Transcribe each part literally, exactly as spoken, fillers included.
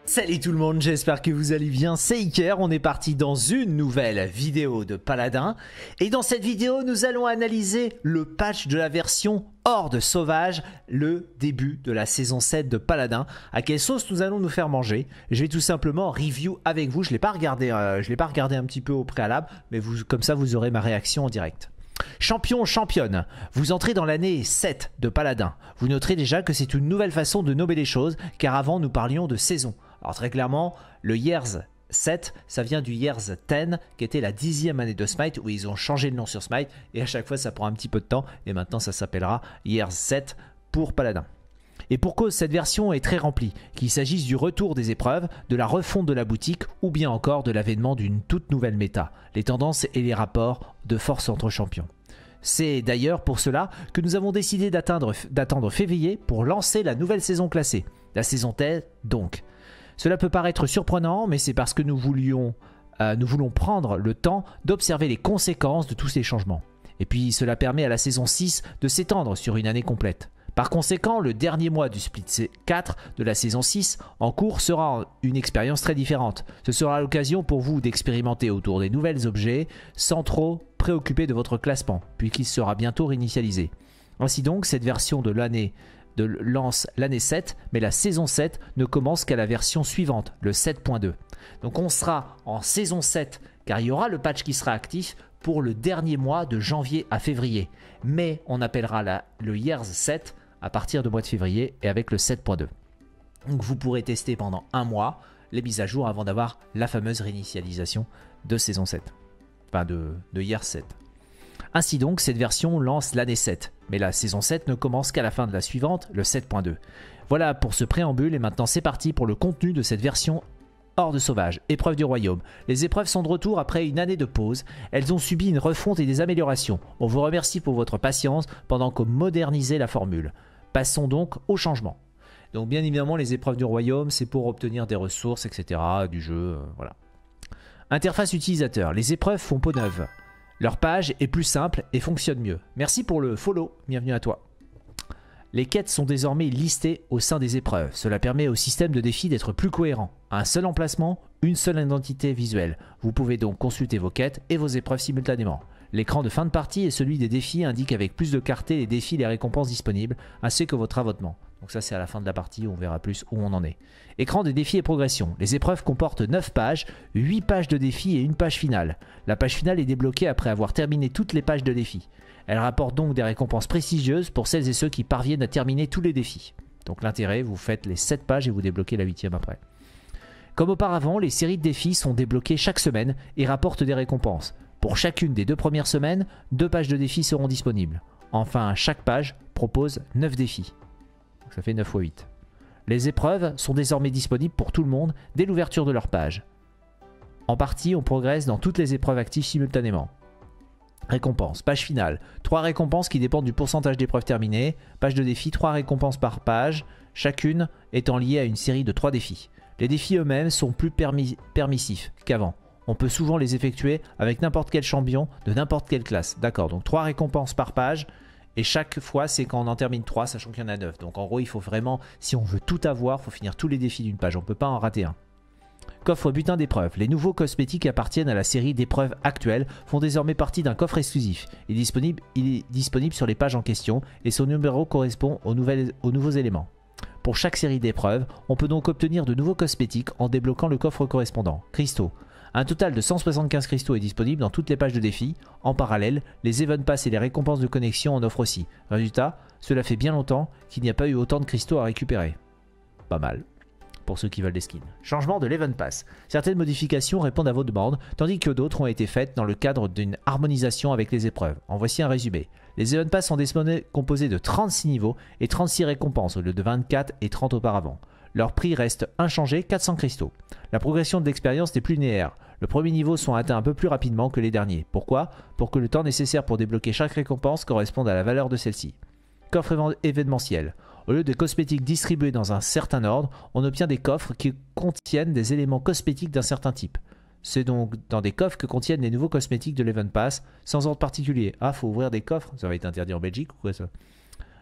Salut tout le monde, j'espère que vous allez bien, c'est Iker, on est parti dans une nouvelle vidéo de Paladin. Et dans cette vidéo, nous allons analyser le patch de la version Horde Sauvage, le début de la saison sept de Paladin. À quelle sauce nous allons nous faire manger? Je vais tout simplement review avec vous, je ne l'ai pas regardé, euh, je l'ai pas regardé un petit peu au préalable, mais vous, comme ça vous aurez ma réaction en direct. Champion, championne, vous entrez dans l'année sept de Paladin. Vous noterez déjà que c'est une nouvelle façon de nommer les choses, car avant nous parlions de saison. Alors très clairement, le Years sept, ça vient du Years dix, qui était la dixième année de Smite, où ils ont changé le nom sur Smite, et à chaque fois ça prend un petit peu de temps, et maintenant ça s'appellera Years sept pour Paladin. Et pour cause, cette version est très remplie, qu'il s'agisse du retour des épreuves, de la refonte de la boutique, ou bien encore de l'avènement d'une toute nouvelle méta, les tendances et les rapports de force entre champions. C'est d'ailleurs pour cela que nous avons décidé d'attendre février pour lancer la nouvelle saison classée, la saison dix donc. Cela peut paraître surprenant, mais c'est parce que nous, voulions, euh, nous voulons prendre le temps d'observer les conséquences de tous ces changements. Et puis cela permet à la saison six de s'étendre sur une année complète. Par conséquent, le dernier mois du split quatre de la saison six en cours sera une expérience très différente. Ce sera l'occasion pour vous d'expérimenter autour des nouvelles objets sans trop préoccuper de votre classement, puisqu'il sera bientôt réinitialisé. Ainsi donc, cette version de l'année de lance l'année sept, mais la saison sept ne commence qu'à la version suivante, le sept point deux. Donc on sera en saison sept, car il y aura le patch qui sera actif pour le dernier mois de janvier à février. Mais on appellera la, le Years sept à partir du mois de février et avec le sept point deux. Donc vous pourrez tester pendant un mois les mises à jour avant d'avoir la fameuse réinitialisation de saison sept. Enfin de, de Years sept. Ainsi donc, cette version lance l'année sept, mais la saison sept ne commence qu'à la fin de la suivante, le sept point deux. Voilà pour ce préambule, et maintenant c'est parti pour le contenu de cette version Horde Sauvage, épreuve du royaume. Les épreuves sont de retour après une année de pause, elles ont subi une refonte et des améliorations. On vous remercie pour votre patience pendant qu'on modernisait la formule. Passons donc au changement. Donc bien évidemment, les épreuves du royaume, c'est pour obtenir des ressources, et cetera du jeu, euh, voilà. Interface utilisateur, les épreuves font peau neuve. Leur page est plus simple et fonctionne mieux. Merci pour le follow, bienvenue à toi. Les quêtes sont désormais listées au sein des épreuves. Cela permet au système de défi d'être plus cohérent. Un seul emplacement, une seule identité visuelle. Vous pouvez donc consulter vos quêtes et vos épreuves simultanément. L'écran de fin de partie et celui des défis indiquent avec plus de clarté les défis et les récompenses disponibles, ainsi que votre avotement. Donc ça c'est à la fin de la partie, on verra plus où on en est. Écran des défis et progression. Les épreuves comportent neuf pages, huit pages de défis et une page finale. La page finale est débloquée après avoir terminé toutes les pages de défis. Elle rapporte donc des récompenses prestigieuses pour celles et ceux qui parviennent à terminer tous les défis. Donc l'intérêt, vous faites les sept pages et vous débloquez la huitième après. Comme auparavant, les séries de défis sont débloquées chaque semaine et rapportent des récompenses. Pour chacune des deux premières semaines, deux pages de défis seront disponibles. Enfin, chaque page propose neuf défis. Donc ça fait neuf fois huit. Les épreuves sont désormais disponibles pour tout le monde dès l'ouverture de leur page. En partie, on progresse dans toutes les épreuves actives simultanément. Récompenses, page finale. trois récompenses qui dépendent du pourcentage d'épreuves terminées. Page de défi, trois récompenses par page, chacune étant liée à une série de trois défis. Les défis eux-mêmes sont plus permis permissifs qu'avant. On peut souvent les effectuer avec n'importe quel champion de n'importe quelle classe. D'accord, donc trois récompenses par page. Et chaque fois, c'est quand on en termine trois, sachant qu'il y en a neuf. Donc en gros, il faut vraiment, si on veut tout avoir, il faut finir tous les défis d'une page. On ne peut pas en rater un. Coffre butin d'épreuves. Les nouveaux cosmétiques appartiennent à la série d'épreuves actuelles, font désormais partie d'un coffre exclusif. Il est, disponible, il est disponible sur les pages en question et son numéro correspond aux, nouvelles, aux nouveaux éléments. Pour chaque série d'épreuves, on peut donc obtenir de nouveaux cosmétiques en débloquant le coffre correspondant. Cristaux. Un total de cent soixante-quinze cristaux est disponible dans toutes les pages de défi. En parallèle, les Event Pass et les récompenses de connexion en offrent aussi. Résultat, cela fait bien longtemps qu'il n'y a pas eu autant de cristaux à récupérer. Pas mal, pour ceux qui veulent des skins. Changement de l'Event Pass. Certaines modifications répondent à vos demandes, tandis que d'autres ont été faites dans le cadre d'une harmonisation avec les épreuves. En voici un résumé. Les Event Pass sont composés de trente-six niveaux et trente-six récompenses au lieu de vingt-quatre et trente auparavant. Leur prix reste inchangé, quatre cents cristaux. La progression de l'expérience n'est plus linéaire. Le premier niveau sont atteints un peu plus rapidement que les derniers. Pourquoi? Pour que le temps nécessaire pour débloquer chaque récompense corresponde à la valeur de celle-ci. Coffre événementiel. Au lieu de cosmétiques distribués dans un certain ordre, on obtient des coffres qui contiennent des éléments cosmétiques d'un certain type. C'est donc dans des coffres que contiennent les nouveaux cosmétiques de l'Event Pass, sans ordre particulier. Ah, faut ouvrir des coffres? Ça va être interdit en Belgique ou quoi ça?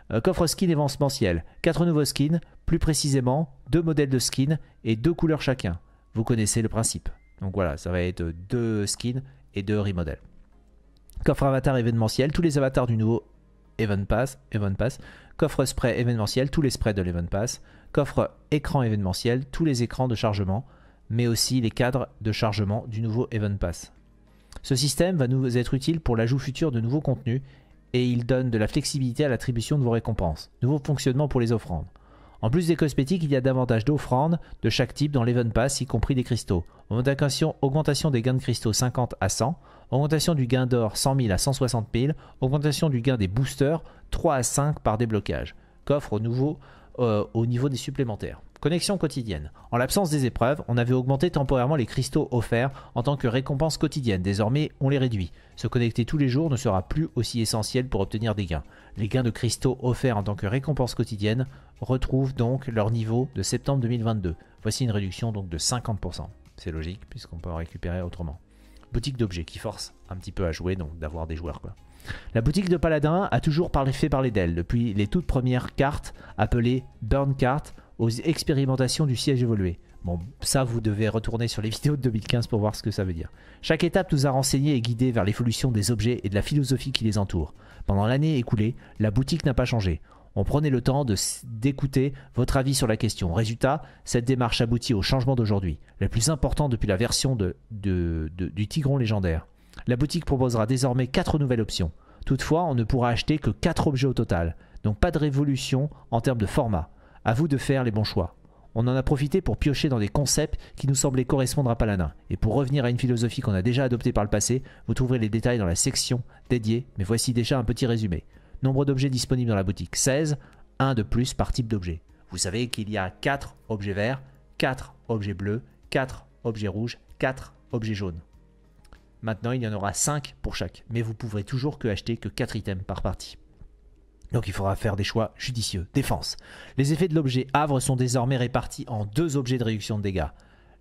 Euh, coffre skin événementiel, quatre nouveaux skins, plus précisément deux modèles de skins et deux couleurs chacun. Vous connaissez le principe. Donc voilà, ça va être deux skins et deux remodels. Coffre avatar événementiel, tous les avatars du nouveau Event Pass, Event Pass. Coffre spray événementiel, tous les sprays de l'Event Pass. Coffre écran événementiel, tous les écrans de chargement, mais aussi les cadres de chargement du nouveau Event Pass. Ce système va nous être utile pour l'ajout futur de nouveaux contenus et il donne de la flexibilité à l'attribution de vos récompenses. Nouveau fonctionnement pour les offrandes. En plus des cosmétiques, il y a davantage d'offrandes de chaque type dans l'Event Pass, y compris des cristaux. Augmentation, augmentation des gains de cristaux cinquante à cent, augmentation du gain d'or cent mille à cent soixante mille, augmentation du gain des boosters trois à cinq par déblocage. Coffre au, nouveau, euh, au niveau des supplémentaires. Connexion quotidienne. En l'absence des épreuves, on avait augmenté temporairement les cristaux offerts en tant que récompense quotidienne. Désormais, on les réduit. Se connecter tous les jours ne sera plus aussi essentiel pour obtenir des gains. Les gains de cristaux offerts en tant que récompense quotidienne retrouvent donc leur niveau de septembre deux mille vingt-deux. Voici une réduction donc de cinquante pour cent. C'est logique puisqu'on peut en récupérer autrement. Boutique d'objets qui force un petit peu à jouer, donc d'avoir des joueurs quoi. La boutique de Paladin a toujours fait parler d'elle depuis les toutes premières cartes appelées Burn Cards aux expérimentations du siège évolué. Bon, ça vous devez retourner sur les vidéos de deux mille quinze pour voir ce que ça veut dire. Chaque étape nous a renseigné et guidé vers l'évolution des objets et de la philosophie qui les entoure. Pendant l'année écoulée, la boutique n'a pas changé. On prenait le temps d'écouter votre avis sur la question. Résultat, cette démarche aboutit au changement d'aujourd'hui, le plus important depuis la version de, de, de, du Tigron légendaire. La boutique proposera désormais quatre nouvelles options. Toutefois, on ne pourra acheter que quatre objets au total, donc pas de révolution en termes de format. À vous de faire les bons choix. On en a profité pour piocher dans des concepts qui nous semblaient correspondre à Paladin. Et pour revenir à une philosophie qu'on a déjà adoptée par le passé, vous trouverez les détails dans la section dédiée, mais voici déjà un petit résumé. Nombre d'objets disponibles dans la boutique, seize, un de plus par type d'objet. Vous savez qu'il y a quatre objets verts, quatre objets bleus, quatre objets rouges, quatre objets jaunes. Maintenant, il y en aura cinq pour chaque, mais vous pourrez toujours que acheter que quatre items par partie. Donc il faudra faire des choix judicieux. Défense. Les effets de l'objet Havre sont désormais répartis en deux objets de réduction de dégâts.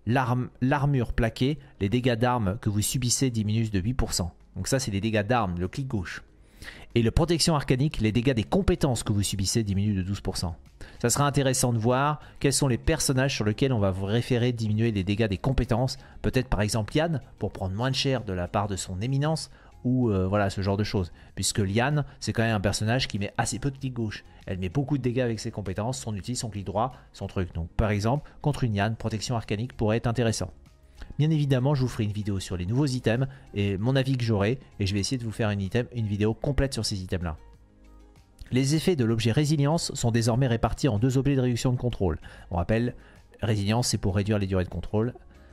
L'armure plaquée, les dégâts d'armes que vous subissez diminuent de huit pour cent. Donc ça c'est les dégâts d'armes, le clic gauche. Et le protection arcanique, les dégâts des compétences que vous subissez diminuent de douze pour cent. Ça sera intéressant de voir quels sont les personnages sur lesquels on va vous référer diminuer les dégâts des compétences. Peut-être par exemple Yann, pour prendre moins de cher de la part de son éminence, ou euh, voilà ce genre de choses. Puisque Liane, c'est quand même un personnage qui met assez peu de clic gauche. Elle met beaucoup de dégâts avec ses compétences, son outil, son clic droit, son truc. Donc par exemple, contre une Liane, protection arcanique pourrait être intéressant. Bien évidemment, je vous ferai une vidéo sur les nouveaux items et mon avis que j'aurai, et je vais essayer de vous faire une, item, une vidéo complète sur ces items-là. Les effets de l'objet résilience sont désormais répartis en deux objets de réduction de contrôle. On rappelle, résilience c'est pour réduire les durées de contrôle.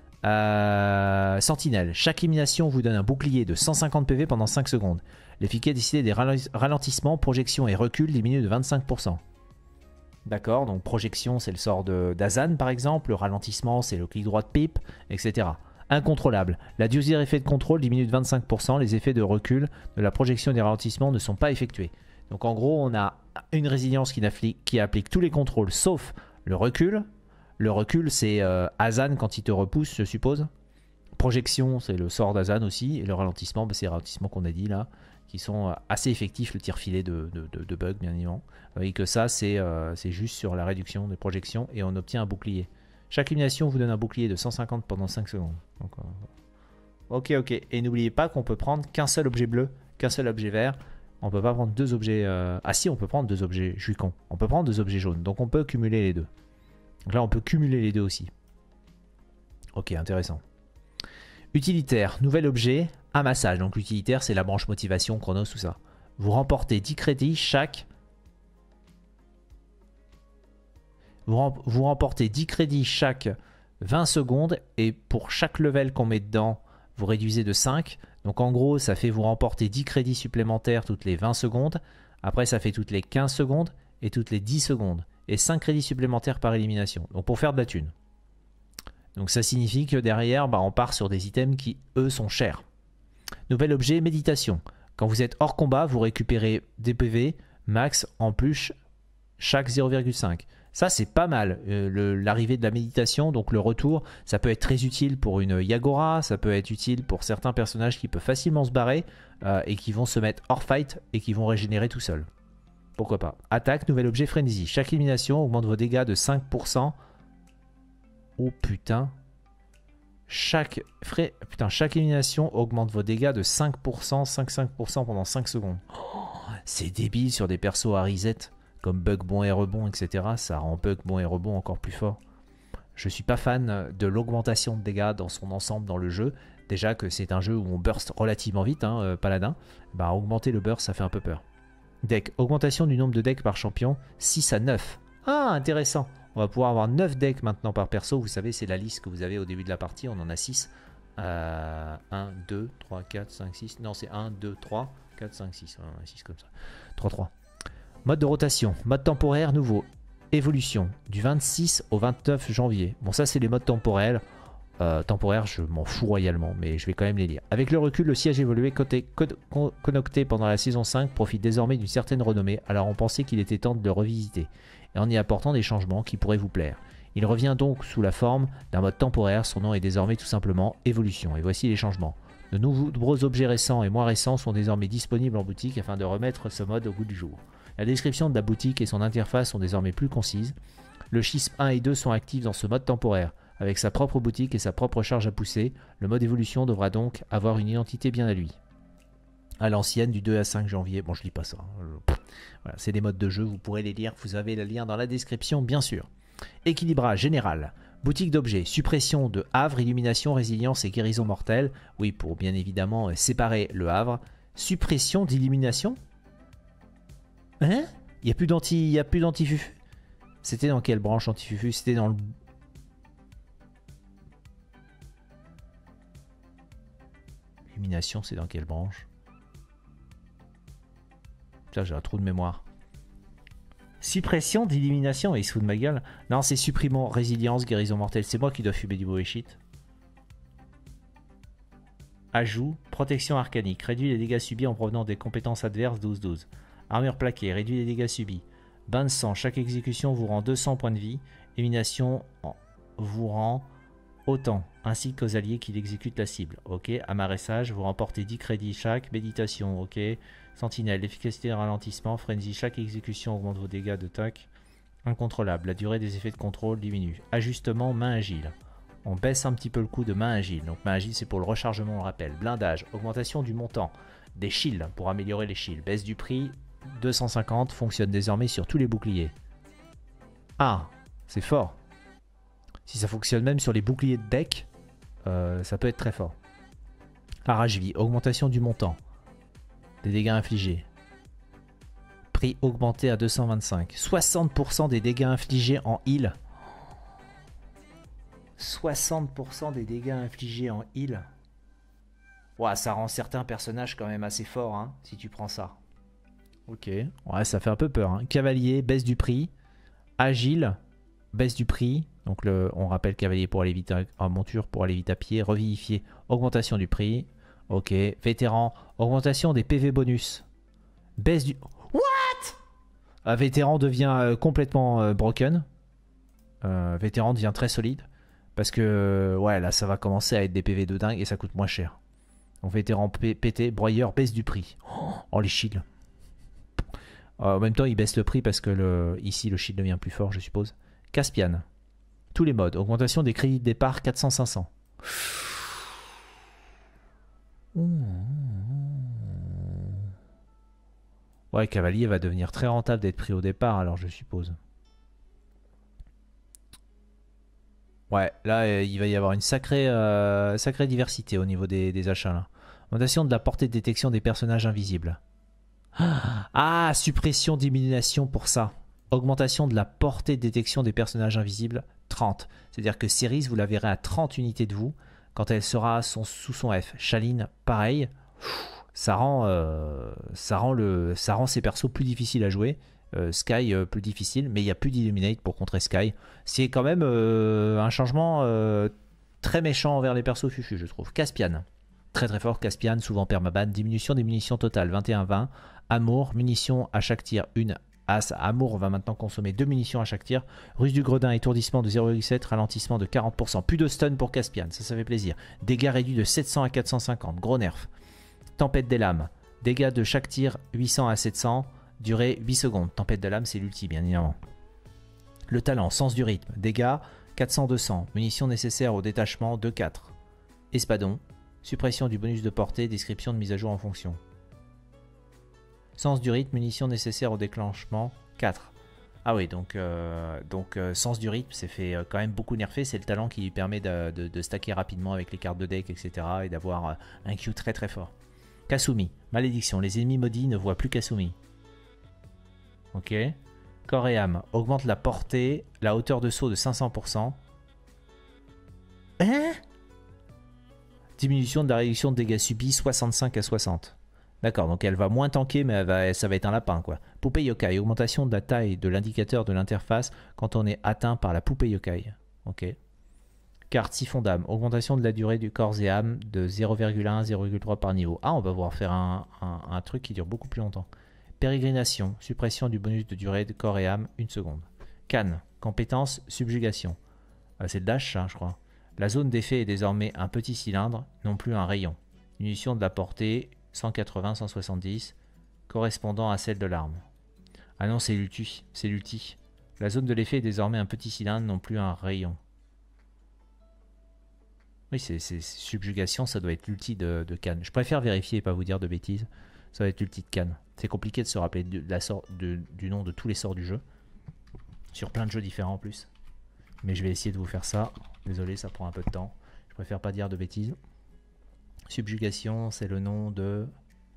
Euh, Sentinelle, chaque élimination vous donne un bouclier de cent cinquante P V pendant cinq secondes. L'efficacité des ralentissements, projection et recul diminue de vingt-cinq pour cent. D'accord, donc projection c'est le sort d'Azan par exemple, le ralentissement c'est le clic droit de Pipe, et cetera. Incontrôlable, la durée d'effet de contrôle diminue de vingt-cinq pour cent, les effets de recul de la projection et des ralentissements ne sont pas effectués. Donc en gros on a une résilience qui applique, qui applique tous les contrôles sauf le recul. Le recul c'est euh, Azan quand il te repousse je suppose. Projection c'est le sort d'Azan aussi, et le ralentissement bah, c'est le ralentissement qu'on a dit là, qui sont assez effectifs, le tir-filet de, de, de, de bugs bien évidemment. Et que ça c'est euh, juste sur la réduction des projections et on obtient un bouclier. Chaque élimination vous donne un bouclier de cent cinquante pendant cinq secondes. Donc, euh, ok ok, et n'oubliez pas qu'on peut prendre qu'un seul objet bleu, qu'un seul objet vert. On peut pas prendre deux objets... Euh... Ah si, on peut prendre deux objets, je suis con. On peut prendre deux objets jaunes, donc on peut cumuler les deux. Donc là on peut cumuler les deux aussi. Ok, intéressant. Utilitaire, nouvel objet, amassage. Donc l'utilitaire c'est la branche motivation, chronos, tout ça. Vous remportez dix crédits chaque... Vous, rem... vous remportez dix crédits chaque vingt secondes et pour chaque level qu'on met dedans, vous réduisez de cinq. Donc en gros, ça fait vous remporter dix crédits supplémentaires toutes les vingt secondes. Après, ça fait toutes les quinze secondes et toutes les dix secondes. Et cinq crédits supplémentaires par élimination. Donc pour faire de la thune. Donc ça signifie que derrière, bah, on part sur des items qui, eux, sont chers. Nouvel objet, méditation. Quand vous êtes hors combat, vous récupérez des P V max en plus chaque zéro virgule cinq. Ça, c'est pas mal, euh, l'arrivée de la méditation, donc le retour, ça peut être très utile pour une Yagora, ça peut être utile pour certains personnages qui peuvent facilement se barrer euh, et qui vont se mettre hors fight et qui vont régénérer tout seuls. Pourquoi pas. Attaque, nouvel objet, frénésie. Chaque élimination augmente vos dégâts de cinq pour cent. Oh putain. Chaque, fré... putain, chaque élimination augmente vos dégâts de cinq pour cent, cinq cinq pour cent pendant cinq secondes. Oh, c'est débile sur des persos à reset, comme Bug bon et rebond, et cetera. Ça rend Bug bon et rebond encore plus fort. Je suis pas fan de l'augmentation de dégâts dans son ensemble dans le jeu. Déjà que c'est un jeu où on burst relativement vite, hein, euh, Paladin. Bah, augmenter le burst, ça fait un peu peur. Deck, augmentation du nombre de decks par champion, six à neuf. Ah, intéressant. On va pouvoir avoir neuf decks maintenant par perso. Vous savez, c'est la liste que vous avez au début de la partie. On en a six. Euh, un, deux, trois, quatre, cinq, six. Non, c'est un, deux, trois, quatre, cinq, six. On en a six comme ça. trois, trois. Mode de rotation. Mode temporaire nouveau. Évolution. Du vingt-six au vingt-neuf janvier. Bon, ça, c'est les modes temporels. Euh, temporaire, je m'en fous royalement, mais je vais quand même les lire. Avec le recul, le siège évolué côté con connecté pendant la saison cinq profite désormais d'une certaine renommée, alors on pensait qu'il était temps de le revisiter, et en y apportant des changements qui pourraient vous plaire. Il revient donc sous la forme d'un mode temporaire, son nom est désormais tout simplement Évolution, et voici les changements. De nombreux objets récents et moins récents sont désormais disponibles en boutique afin de remettre ce mode au goût du jour. La description de la boutique et son interface sont désormais plus concises. Le schisme un et deux sont actifs dans ce mode temporaire. Avec sa propre boutique et sa propre charge à pousser, le mode évolution devra donc avoir une identité bien à lui. À l'ancienne, du deux à cinq janvier. Bon, je lis pas ça. Voilà, c'est des modes de jeu, vous pourrez les lire. Vous avez le lien dans la description, bien sûr. Équilibrage général. Boutique d'objets. Suppression de havre, illumination, résilience et guérison mortelle. Oui, pour bien évidemment séparer le havre. Suppression d'illumination. Hein? Il n'y a plus d'anti... Il n'y a plus d'anti-fufu. C'était dans quelle branche anti-fufu? C'était dans le... Illumination, c'est dans quelle branche? Putain, j'ai un trou de mémoire. Suppression d'illumination, il se fout de ma gueule. Non, c'est supprimant, résilience, guérison mortelle. C'est moi qui dois fumer du bullshit. Ajout, protection arcanique. Réduit les dégâts subis en provenant des compétences adverses douze douze. Armure plaquée, réduit les dégâts subis. Bain de sang, chaque exécution vous rend deux cents points de vie. Élimination vous rend autant, ainsi qu'aux alliés qui exécutent la cible. Ok. Amarressage, vous remportez dix crédits chaque. Méditation, ok. Sentinelle, efficacité de ralentissement. Frenzy, chaque exécution augmente vos dégâts de tac. Incontrôlable, la durée des effets de contrôle diminue. Ajustement, main agile. On baisse un petit peu le coup de main agile. Donc main agile, c'est pour le rechargement, on le rappelle. Blindage, augmentation du montant. Des shields, pour améliorer les shields. Baisse du prix, deux cent cinquante, fonctionne désormais sur tous les boucliers. Ah, c'est fort. Si ça fonctionne même sur les boucliers de deck, euh, ça peut être très fort. Arrache-vie, augmentation du montant. Des dégâts infligés. Prix augmenté à deux cent vingt-cinq. soixante pour cent des dégâts infligés en heal. soixante pour cent des dégâts infligés en heal. Ouais, ça rend certains personnages quand même assez forts, hein, si tu prends ça. Ok, ouais, ça fait un peu peur. Hein. Cavalier, baisse du prix. Agile, baisse du prix. Donc le, on rappelle cavalier pour aller vite en monture, pour aller vite à pied. Revivifier, augmentation du prix. Ok, vétéran, augmentation des P V bonus. Baisse du... What? Un vétéran devient euh, complètement euh, broken. Euh, vétéran devient très solide. Parce que, euh, ouais, là, ça va commencer à être des P V de dingue et ça coûte moins cher. Donc vétéran pété, broyeur, baisse du prix. Oh, les shields. Euh, en même temps, il baisse le prix parce que le, ici, le shield devient plus fort, je suppose. Caspian. Tous les modes. Augmentation des crédits de départ, quatre cents cinq cents. Ouais, cavalier va devenir très rentable d'être pris au départ, alors je suppose. Ouais, là, euh, il va y avoir une sacrée, euh, sacrée diversité au niveau des, des achats. Là. Augmentation de la portée de détection des personnages invisibles. Ah, suppression d'élimination pour ça. Augmentation de la portée de détection des personnages invisibles, trente. C'est-à-dire que Céris, vous la verrez à trente unités de vous quand elle sera son, sous son F. Shaline, pareil. Ça rend, euh, ça, rend le, ça rend ces persos plus difficiles à jouer. Euh, Sky euh, plus difficile, mais il n'y a plus d'Illuminate pour contrer Sky. C'est quand même euh, un changement euh, très méchant envers les persos fufu, je trouve. Caspian, très très fort. Caspian, souvent permaban. Diminution des munitions totales, vingt et un vingt. Amour, munitions à chaque tir, une as. Amour va maintenant consommer deux munitions à chaque tir. Ruse du gredin, étourdissement de zéro virgule sept, ralentissement de quarante pour cent. Plus de stun pour Caspian, ça, ça fait plaisir. Dégâts réduits de sept cents à quatre cent cinquante, gros nerf. Tempête des lames, dégâts de chaque tir, huit cents à sept cents. Durée huit secondes. Tempête de l'âme, c'est l'ulti, bien évidemment. Le talent, sens du rythme. Dégâts quatre cents deux cents. Munitions nécessaires au détachement deux quatre. Espadon. Suppression du bonus de portée. Description de mise à jour en fonction. Sens du rythme. Munitions nécessaires au déclenchement quatre. Ah oui, donc, euh, donc euh, sens du rythme, c'est fait euh, quand même beaucoup nerfer. C'est le talent qui lui permet de, de, de stacker rapidement avec les cartes de deck, et cetera. Et d'avoir euh, un Q très très fort. Kasumi, malédiction. Les ennemis maudits ne voient plus Kasumi. Ok. Corps et âme, augmente la portée, la hauteur de saut de cinq cents pour cent. Hein? Diminution de la réduction de dégâts subis, soixante-cinq à soixante. D'accord, donc elle va moins tanker, mais elle va, ça va être un lapin, quoi. Poupée yokai, augmentation de la taille de l'indicateur de l'interface quand on est atteint par la poupée yokai. Ok. Carte siphon d'âme, augmentation de la durée du corps et âme de zéro virgule un à zéro virgule trois par niveau. Ah, on va pouvoir faire un, un, un truc qui dure beaucoup plus longtemps. Pérégrination, suppression du bonus de durée de corps et âme, une seconde. Canne, compétence, subjugation. Ah, c'est le dash, hein, je crois. La zone d'effet est désormais un petit cylindre, non plus un rayon. Munition de la portée, cent quatre-vingts à cent soixante-dix, correspondant à celle de l'arme. Ah non, c'est l'ulti, c'est l'ulti. La zone de l'effet est désormais un petit cylindre, non plus un rayon. Oui, c'est subjugation, ça doit être l'ulti de, de Canne. Je préfère vérifier et pas vous dire de bêtises. Ça va être l'ulti de Canne. C'est compliqué de se rappeler de la sort, de, du nom de tous les sorts du jeu. Sur plein de jeux différents en plus. Mais je vais essayer de vous faire ça. Désolé, ça prend un peu de temps. Je préfère pas dire de bêtises. Subjugation, c'est le nom de...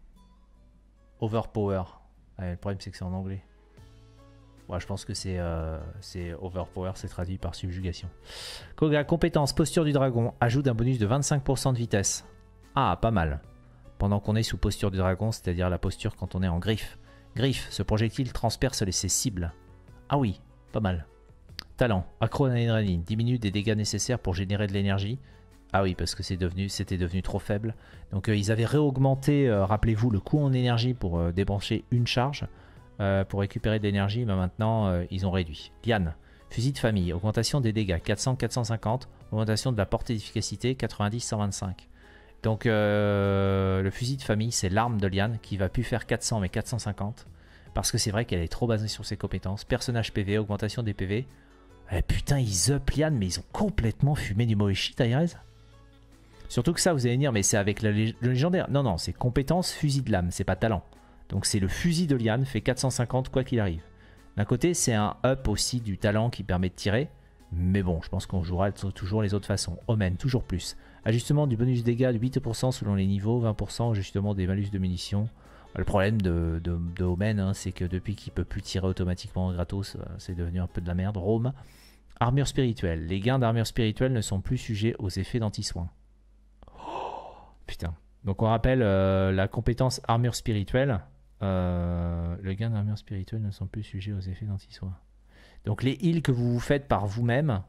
Overpower. Ouais, le problème, c'est que c'est en anglais. Ouais, je pense que c'est euh, Overpower, c'est traduit par subjugation. Koga, compétence, posture du dragon. Ajoute un bonus de vingt-cinq pour cent de vitesse. Ah, pas mal. Pendant qu'on est sous posture du dragon, c'est-à-dire la posture quand on est en griffe. Griffe, ce projectile transperce ses cibles. Ah oui, pas mal. Talent, accro-adrénaline, diminue des dégâts nécessaires pour générer de l'énergie. Ah oui, parce que c'est devenu, c'était devenu trop faible. Donc euh, ils avaient réaugmenté, euh, rappelez-vous, le coût en énergie pour euh, débrancher une charge, euh, pour récupérer de l'énergie, mais maintenant euh, ils ont réduit. Liane, fusil de famille, augmentation des dégâts, quatre cents à quatre cent cinquante, augmentation de la portée d'efficacité, quatre-vingt-dix à cent vingt-cinq. Donc euh, le fusil de famille, c'est l'arme de Liane qui va plus faire quatre cents mais quatre cent cinquante. Parce que c'est vrai qu'elle est trop basée sur ses compétences. Personnage P V, augmentation des P V. Eh, putain, ils up Liane, mais ils ont complètement fumé du mauvais shit, Airez. Surtout que ça, vous allez dire, mais c'est avec le, lég le légendaire. Non, non, c'est compétence fusil de lame, c'est pas talent. Donc c'est le fusil de Liane, fait quatre cent cinquante quoi qu'il arrive. D'un côté, c'est un up aussi du talent qui permet de tirer. Mais bon, je pense qu'on jouera toujours les autres façons. Omen, toujours plus. Ajustement du bonus dégâts de huit pour cent selon les niveaux, vingt pour cent justement des malus de munitions. Le problème de, de, de Omen, hein, c'est que depuis qu'il peut plus tirer automatiquement gratos, c'est devenu un peu de la merde. Rome. Armure spirituelle. Les gains d'armure spirituelle ne sont plus sujets aux effets d'anti-soin. Oh, putain. Donc on rappelle euh, la compétence armure spirituelle. Euh, les gains d'armure spirituelle ne sont plus sujets aux effets d'anti-soin. Donc les heals que vous vous faites par vous-même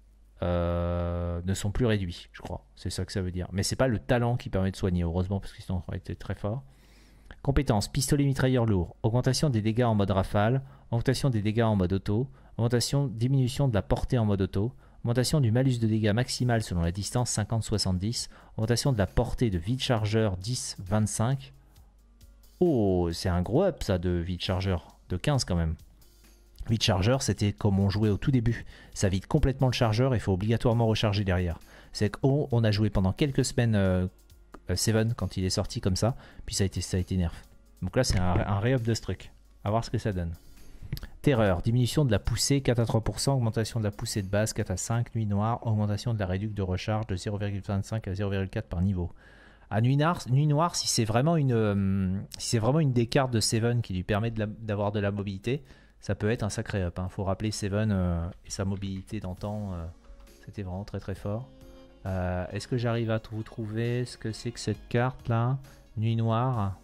euh, ne sont plus réduits, je crois. C'est ça que ça veut dire. Mais c'est pas le talent qui permet de soigner, heureusement, parce que sinon ça aurait été très fort. Compétence, pistolet mitrailleur lourd. Augmentation des dégâts en mode rafale. Augmentation des dégâts en mode auto. Augmentation, diminution de la portée en mode auto. Augmentation du malus de dégâts maximal selon la distance cinquante soixante-dix. Augmentation de la portée de vide chargeur dix vingt-cinq. Oh, c'est un gros up ça de vide chargeur. De quinze quand même. Vide chargeur, c'était comme on jouait au tout début. Ça vide complètement le chargeur et il faut obligatoirement recharger derrière. C'est qu'on on a joué pendant quelques semaines euh, Seven quand il est sorti comme ça. Puis ça a été, ça a été nerf. Donc là, c'est un, un re-up de ce truc. À voir ce que ça donne. Terreur, diminution de la poussée quatre à trois pour cent, augmentation de la poussée de base quatre à cinq, nuit noire, augmentation de la réduction de recharge de zéro virgule vingt-cinq à zéro virgule quatre par niveau. À nuit noire, nuit noire si c'est vraiment une euh, si c'est vraiment une des cartes de Seven qui lui permet d'avoir de, de la mobilité, ça peut être un sacré up. Il hein. Faut rappeler Seven euh, et sa mobilité d'antan, euh, c'était vraiment très très fort. Euh, Est-ce que j'arrive à vous trouver ce que c'est que cette carte là? Nuit noire.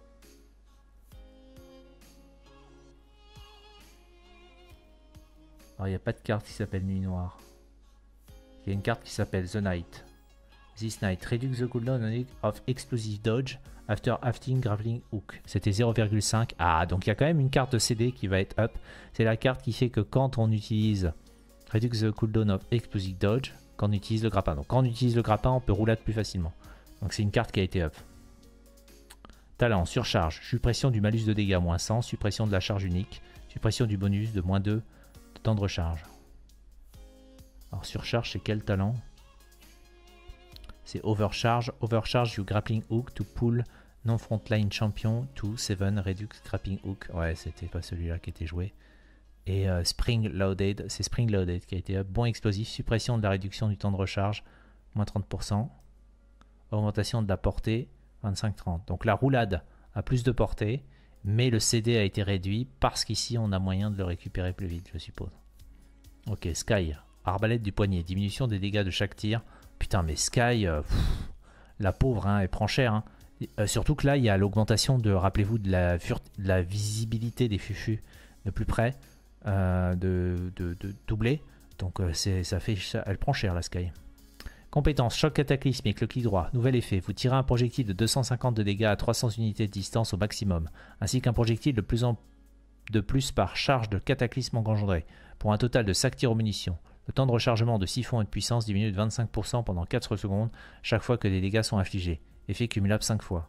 Alors il n'y a pas de carte qui s'appelle Nuit Noire. Il y a une carte qui s'appelle The Night. This Night, reduce the cooldown of explosive dodge after hafting grappling hook. C'était zéro virgule cinq. Ah, donc il y a quand même une carte de C D qui va être up. C'est la carte qui fait que quand on utilise reduce the cooldown of explosive dodge, quand on utilise le grappin. Donc quand on utilise le grappin, on peut rouler plus facilement. Donc c'est une carte qui a été up. Talent, surcharge, suppression du malus de dégâts, moins cent, suppression de la charge unique, suppression du bonus de moins deux de temps de recharge. Alors surcharge, c'est quel talent? C'est overcharge. Overcharge you grappling hook to pull non-frontline champion to seven reduce grappling hook. Ouais, c'était pas celui-là qui était joué. Et euh, spring loaded, c'est spring loaded qui a été up. Bon explosif, suppression de la réduction du temps de recharge, moins trente pour cent. Augmentation de la portée, vingt-cinq trente. Donc la roulade a plus de portée, mais le C D a été réduit parce qu'ici on a moyen de le récupérer plus vite, je suppose. Ok, Sky, arbalète du poignet, diminution des dégâts de chaque tir. Putain, mais Sky, euh, pff, la pauvre, hein, elle prend cher. Hein. Euh, surtout que là, il y a l'augmentation de, rappelez-vous, de la, de la visibilité des fufus de plus près, euh, de, de, de doubler. Donc euh, ça fait, ça, elle prend cher la Sky. Compétence, choc cataclysmique, le clic droit, nouvel effet. Vous tirez un projectile de deux cent cinquante de dégâts à trois cents unités de distance au maximum, ainsi qu'un projectile de plus, en, de plus par charge de cataclysme engendré, pour un total de cinq tirs aux munitions. Le temps de rechargement de siphon et de puissance diminue de vingt-cinq pour cent pendant quatre secondes chaque fois que des dégâts sont infligés. Effet cumulable cinq fois.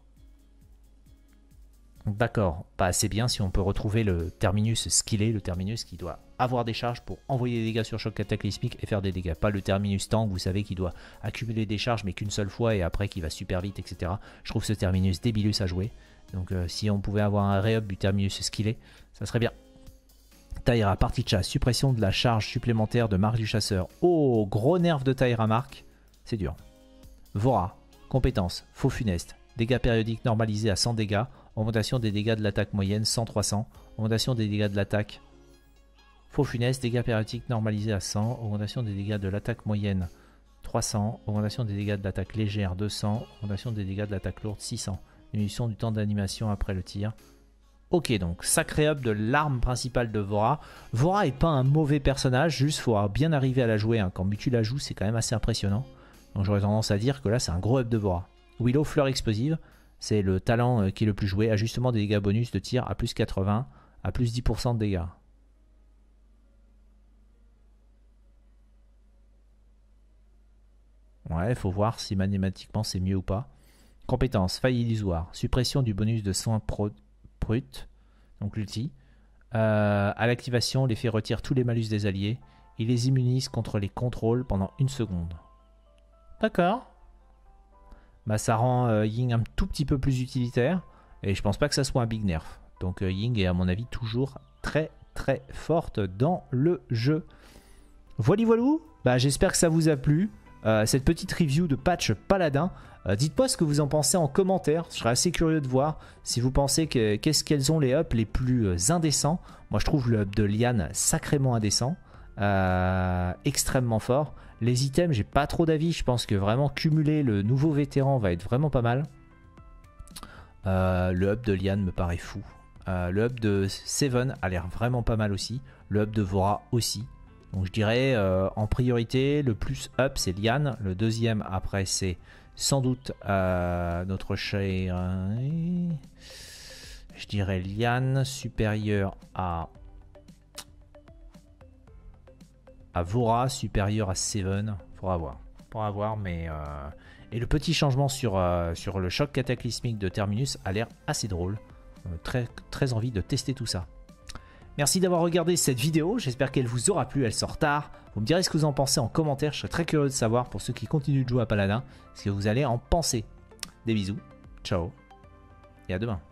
D'accord, pas assez bien si on peut retrouver le terminus skillé, le terminus qui doit avoir des charges pour envoyer des dégâts sur choc cataclysmique et faire des dégâts. Pas le terminus tank, vous savez, qui doit accumuler des charges mais qu'une seule fois et après qui va super vite, et cetera. Je trouve ce terminus débilus à jouer. Donc euh, si on pouvait avoir un re-up du terminus skillé, ça serait bien. Taïra, partie de chasse, suppression de la charge supplémentaire de marque du chasseur. Oh, gros nerf de Taïra marque, c'est dur. Vora, compétence, faux funeste, dégâts périodiques normalisés à cent dégâts, augmentation des dégâts de l'attaque moyenne cent trois cents, augmentation des dégâts de l'attaque. Faux funeste, dégâts périodiques normalisés à cent, augmentation des dégâts de l'attaque moyenne trois cents, augmentation des dégâts de l'attaque légère deux cents, augmentation des dégâts de l'attaque lourde six cents, diminution du temps d'animation après le tir. Ok, donc sacré up de l'arme principale de Vora. Vora est pas un mauvais personnage, juste faut bien arriver à la jouer. Hein. Quand Mutu la joue, c'est quand même assez impressionnant. Donc j'aurais tendance à dire que là, c'est un gros up de Vora. Willow, fleur explosive, c'est le talent qui est le plus joué. Ajustement des dégâts bonus de tir à plus quatre-vingts, à plus dix pour cent de dégâts. Ouais, faut voir si mathématiquement c'est mieux ou pas. Compétence, faille illusoire, suppression du bonus de soins pro brut, donc l'ulti. Euh, à l'activation, l'effet retire tous les malus des alliés. Il les immunise contre les contrôles pendant une seconde. D'accord. Bah, ça rend euh, Ying un tout petit peu plus utilitaire. Et je pense pas que ça soit un big nerf. Donc euh, Ying est à mon avis toujours très très forte dans le jeu. Voilà voilou. Bah, j'espère que ça vous a plu. Euh, cette petite review de patch Paladin. Euh, Dites-moi ce que vous en pensez en commentaire. Je serais assez curieux de voir si vous pensez que qu'est-ce qu'elles ont les ups les plus euh, indécents. Moi je trouve le up de Liane sacrément indécent. Euh, extrêmement fort. Les items, j'ai pas trop d'avis. Je pense que vraiment cumuler le nouveau vétéran va être vraiment pas mal. Euh, le up de Liane me paraît fou. Euh, le up de Seven a l'air vraiment pas mal aussi. Le up de Vora aussi. Donc je dirais euh, en priorité, le plus up c'est Liane. Le deuxième après c'est sans doute euh, notre cher... Je dirais Liane supérieur à... à Vora, supérieur à Seven. Faudra voir. Faudra voir, mais... Euh... Et le petit changement sur, euh, sur le choc cataclysmique de Terminus a l'air assez drôle. Euh, très, très envie de tester tout ça. Merci d'avoir regardé cette vidéo, j'espère qu'elle vous aura plu, elle sort tard. Vous me direz ce que vous en pensez en commentaire, je serais très curieux de savoir pour ceux qui continuent de jouer à Paladin, ce que vous allez en penser. Des bisous, ciao et à demain.